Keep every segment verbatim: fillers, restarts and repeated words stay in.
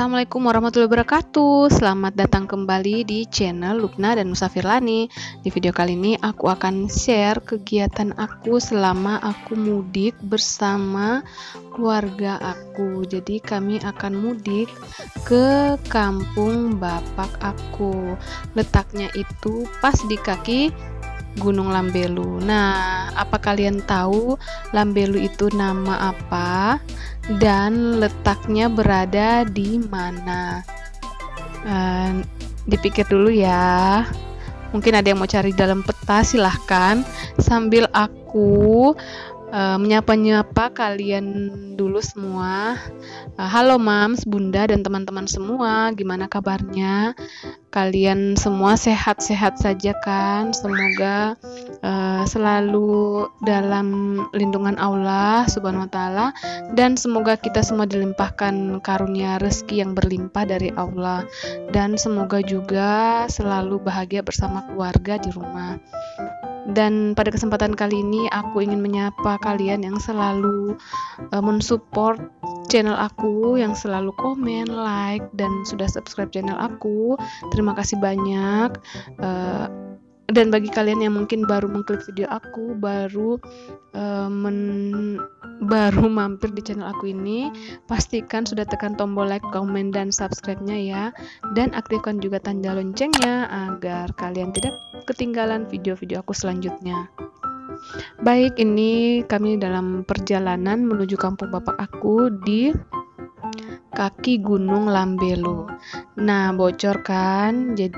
Assalamualaikum warahmatullahi wabarakatuh. Selamat datang kembali di channel Lubna dan Musafir Lani. Di video kali ini aku akan share kegiatan aku selama aku mudik bersama keluarga aku. Jadi kami akan mudik ke kampung bapak aku. Letaknya itu pas di kaki Gunung Lambelu. Nah, apa kalian tahu Lambelu itu nama apa dan letaknya berada di mana? Uh, dipikir dulu ya. Mungkin ada yang mau cari dalam peta, silahkan sambil aku uh, menyapa-nyapa kalian dulu semua. Uh, halo Mams, Bunda dan teman-teman semua, gimana kabarnya? Kalian semua sehat-sehat saja kan? Semoga uh, selalu dalam lindungan Allah Subhanahu wa taala, dan semoga kita semua dilimpahkan karunia rezeki yang berlimpah dari Allah, dan semoga juga selalu bahagia bersama keluarga di rumah. Dan pada kesempatan kali ini aku ingin menyapa kalian yang selalu uh, mensupport channel aku, yang selalu komen, like, dan sudah subscribe channel aku. Terima kasih banyak. Uh, dan bagi kalian yang mungkin baru mengklik video aku, baru uh, men baru mampir di channel aku ini, pastikan sudah tekan tombol like, komen, dan subscribe-nya ya. Dan aktifkan juga tanda loncengnya agar kalian tidak ketinggalan video-video aku selanjutnya. Baik, ini kami dalam perjalanan menuju kampung bapak aku di kaki Gunung Lambelu. Nah, bocor kan? Jadi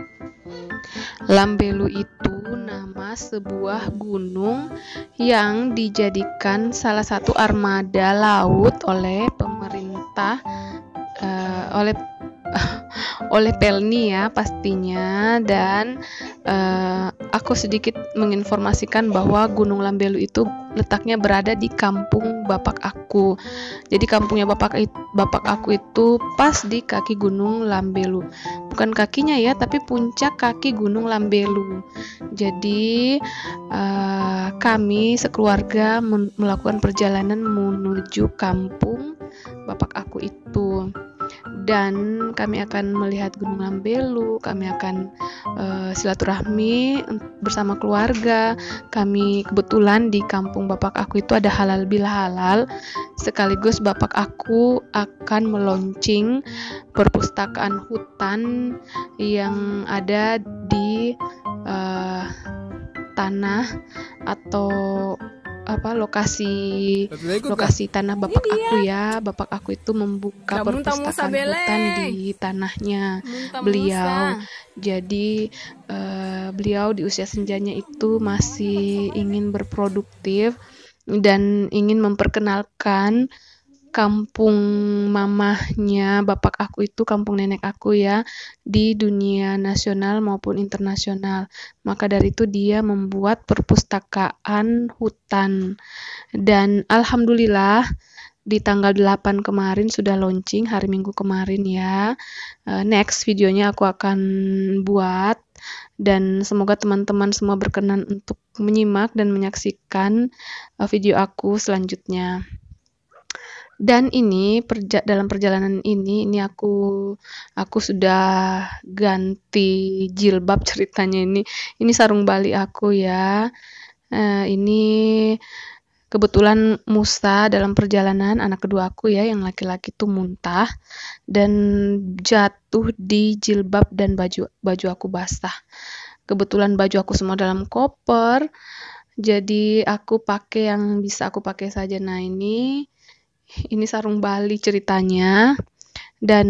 Lambelu itu nama sebuah gunung yang dijadikan salah satu armada laut oleh pemerintah uh, oleh oleh Pelni ya pastinya. Dan uh, aku sedikit menginformasikan bahwa Gunung Lambelu itu letaknya berada di kampung bapak aku. Jadi kampungnya bapak bapak aku itu pas di kaki Gunung Lambelu. Bukan kakinya ya, tapi puncak kaki Gunung Lambelu. Jadi uh, kami sekeluarga melakukan perjalanan menuju kampung bapak aku itu. Dan kami akan melihat Gunung Lambelu, kami akan uh, silaturahmi bersama keluarga. Kami kebetulan di kampung bapak aku itu ada halal bihalal, sekaligus bapak aku akan meluncing perpustakaan hutan yang ada di uh, tanah atau apa lokasi lokasi tanah bapak aku ya. Bapak aku itu membuka perpustakaan hutan di tanahnya beliau. Jadi uh, beliau di usia senjanya itu masih ingin berproduktif dan ingin memperkenalkan kampung mamahnya bapak aku itu, kampung nenek aku ya, di dunia nasional maupun internasional. Maka dari itu dia membuat perpustakaan hutan. Dan alhamdulillah di tanggal delapan kemarin sudah launching, hari Minggu kemarin ya. Uh, next videonya aku akan buat, dan semoga teman-teman semua berkenan untuk menyimak dan menyaksikan uh, video aku selanjutnya. Dan ini perja dalam perjalanan ini ini aku aku sudah ganti jilbab ceritanya. Ini ini sarung Bali aku ya. Uh, ini kebetulan Musa dalam perjalanan, anak kedua aku ya, yang laki-laki tuh muntah dan jatuh di jilbab dan baju baju aku basah. Kebetulan baju aku semua dalam koper, jadi aku pakai yang bisa aku pakai saja. Nah, ini ini sarung Bali ceritanya, dan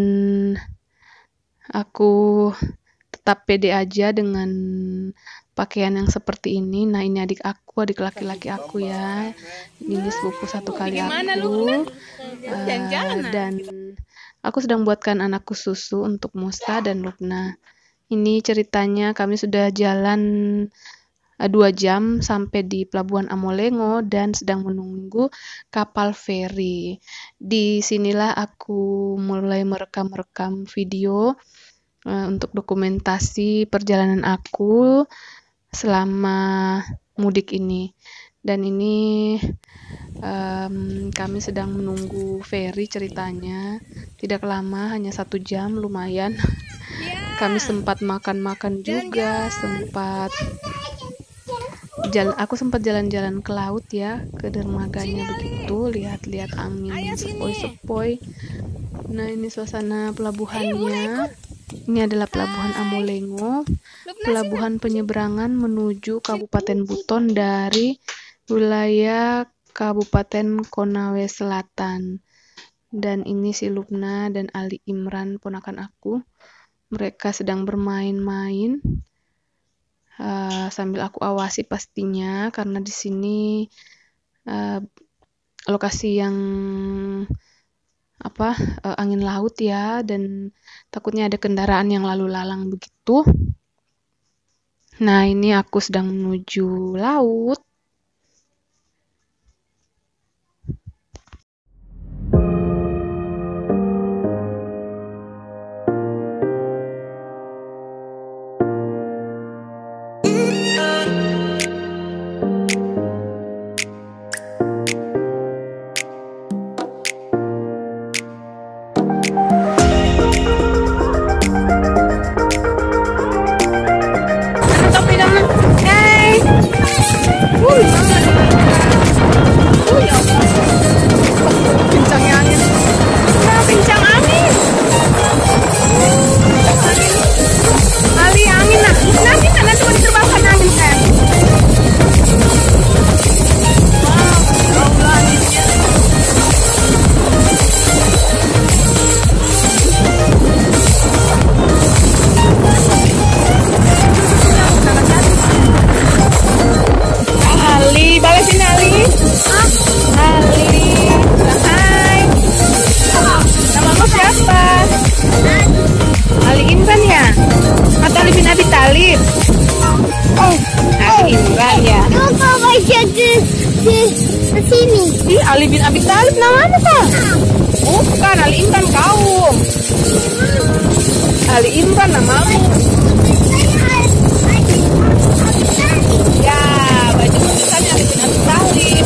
aku tetap pede aja dengan pakaian yang seperti ini. Nah, ini adik aku, adik laki-laki aku ya. Ini sepupu satu kali aku. Uh, dan aku sedang buatkan anakku susu untuk Musa dan Lubna. Ini ceritanya kami sudah jalan dua jam sampai di Pelabuhan Amolengo dan sedang menunggu kapal feri. Di sinilah aku mulai merekam-rekam video uh, untuk dokumentasi perjalanan aku selama mudik ini. Dan ini Um, kami sedang menunggu ferry ceritanya. Tidak lama, hanya satu jam, lumayan. Kami sempat makan-makan juga, sempat jalan. Aku sempat jalan-jalan ke laut ya, ke dermaganya begitu, lihat-lihat angin sepoi-sepoi. Nah, ini suasana pelabuhannya. Ini adalah pelabuhan Amolengo, pelabuhan penyeberangan menuju Kabupaten Buton dari wilayah Kabupaten Konawe Selatan. Dan ini si Lubna dan Ali Imran, ponakan aku. Mereka sedang bermain-main uh, sambil aku awasi pastinya, karena di sini uh, lokasi yang apa uh, angin laut ya, dan takutnya ada kendaraan yang lalu lalang begitu. Nah, ini aku sedang menuju laut. Ih, Ali bin Abi Thalib namanya Pak? Bukan, Ali Imran kau. Ali Imran namamu. Ya, baju tulisannya Ali bin Abi Thalib.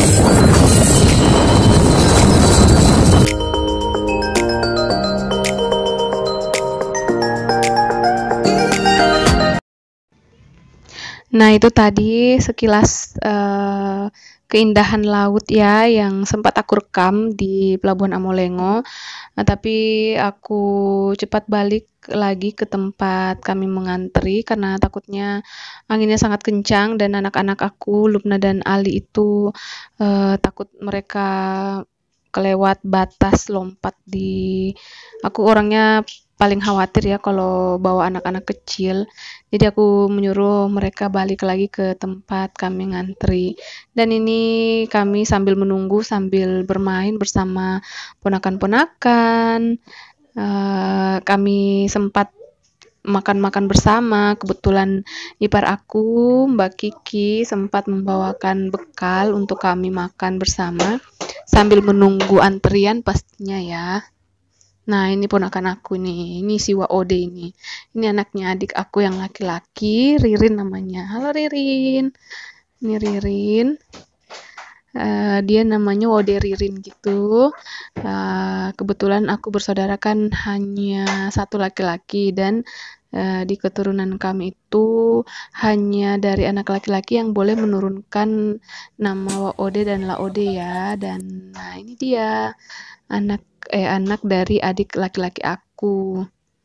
Nah, itu tadi sekilas uh, keindahan laut ya yang sempat aku rekam di Pelabuhan Amolengo. Nah, tapi aku cepat balik lagi ke tempat kami mengantri karena takutnya anginnya sangat kencang dan anak-anak aku, Lubna dan Ali itu uh, takut mereka kelewat batas lompat di. Aku orangnya paling khawatir ya kalau bawa anak-anak kecil, jadi aku menyuruh mereka balik lagi ke tempat kami ngantri. Dan ini kami sambil menunggu sambil bermain bersama ponakan-ponakan. Uh, kami sempat makan-makan bersama. Kebetulan ipar aku, Mbak Kiki, sempat membawakan bekal untuk kami makan bersama sambil menunggu antrian pastinya ya. Nah, ini ponakan aku nih, ini si Waode ini. Ini anaknya adik aku yang laki-laki, Ririn namanya. Halo Ririn. Ini Ririn. Uh, dia namanya Waode Ririn gitu. Uh, kebetulan aku bersaudara kan hanya satu laki-laki dan uh, di keturunan kami itu hanya dari anak laki-laki yang boleh menurunkan nama Waode dan Laode ya. Dan nah ini dia anak eh anak dari adik laki-laki aku.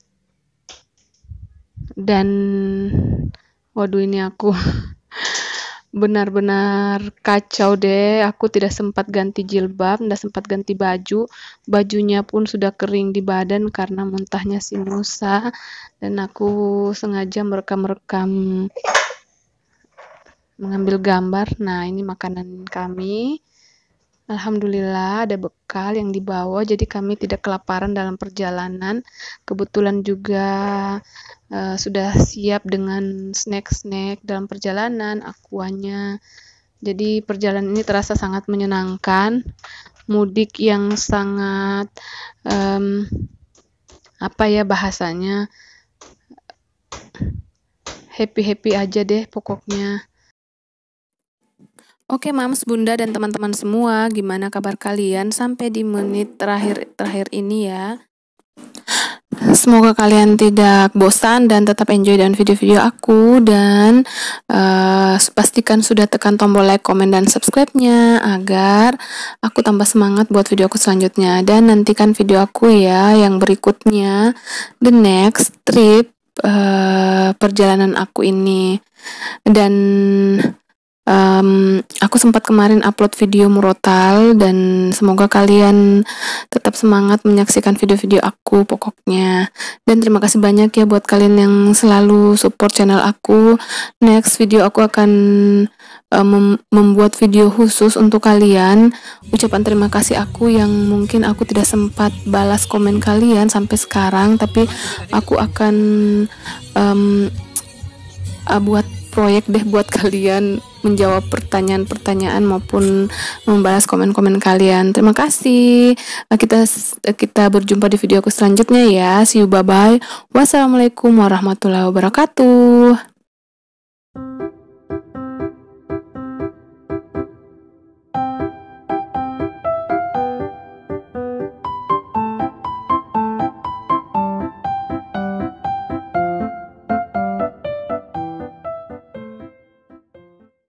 Dan waduh, ini aku benar-benar kacau deh. Aku tidak sempat ganti jilbab, tidak sempat ganti baju. Bajunya pun sudah kering di badan karena muntahnya si Musa. Dan aku sengaja merekam-rekam mengambil gambar. Nah, ini makanan kami. Alhamdulillah ada bekal yang dibawa, jadi kami tidak kelaparan dalam perjalanan. Kebetulan juga uh, sudah siap dengan snack-snack dalam perjalanan, aquanya. Jadi perjalanan ini terasa sangat menyenangkan. Mudik yang sangat um, apa ya bahasanya, happy-happy aja deh pokoknya. Oke Mams, Bunda, dan teman-teman semua, gimana kabar kalian sampai di menit terakhir-terakhir ini ya? Semoga kalian tidak bosan dan tetap enjoy dengan video-video aku, dan uh, pastikan sudah tekan tombol like, komen, dan subscribe-nya agar aku tambah semangat buat video aku selanjutnya. Dan nantikan video aku ya yang berikutnya, the next trip uh, perjalanan aku ini. Dan Um, aku sempat kemarin upload video murotal, dan semoga kalian tetap semangat menyaksikan video-video aku pokoknya. Dan terima kasih banyak ya buat kalian yang selalu support channel aku. Next video aku akan uh, mem membuat video khusus untuk kalian. Ucapan terima kasih aku yang mungkin aku tidak sempat balas komen kalian sampai sekarang, tapi aku akan um, uh, buat proyek deh buat kalian, menjawab pertanyaan-pertanyaan maupun membalas komen-komen kalian. Terima kasih. Kita kita berjumpa di video aku selanjutnya ya. See you, bye bye. Wassalamualaikum warahmatullahi wabarakatuh.